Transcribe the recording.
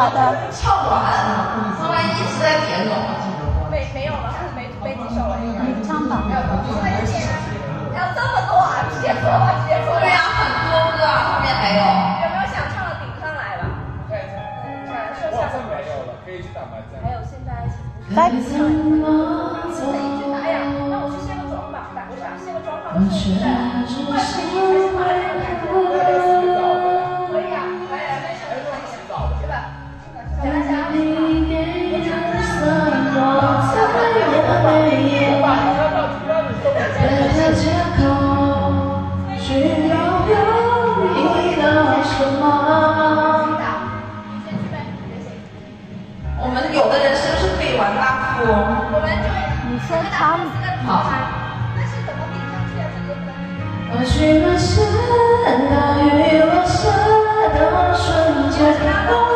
好的。 跳完，那万一实在点懂了， 没有了，没几首了。 你唱吧。 还有这么多啊！直接说吧，直接说。 对呀，很多歌啊，后面还有。 有没有想唱的顶上来吧？对，说唱没有了，可以去打麻将。 还有现在。 来。 哎呀，那我去卸个妆吧，我想卸个妆放个睡衣在，换睡衣才是马上的感觉。可以啊，来，洗澡的，对吧？来来来， 我们有的人是不是可以玩大富翁？ 我们就你先唱。 好。 但是怎么顶上去啊？这个不能。 或许那些大雨落下的瞬间。